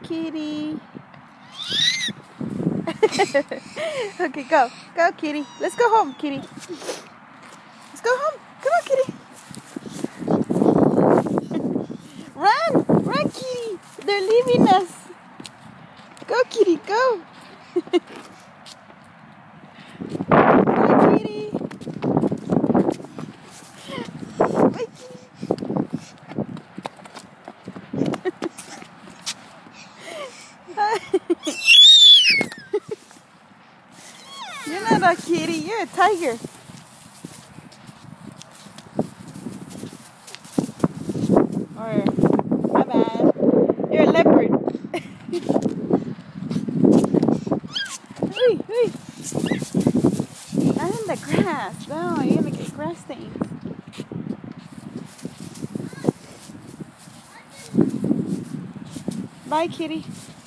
kitty. Okay, go. Go, kitty. Let's go home, kitty. Let's go home. Come on, kitty. Run! Run, kitty. They're leaving us. Go, kitty, go. Bye, kitty. Bye, kitty. You're not a kitty, you're a tiger. Or, my bad, you're a leopard. Hey, hey. I'm in the grass. No, you're gonna get grass stains. Bye, kitty.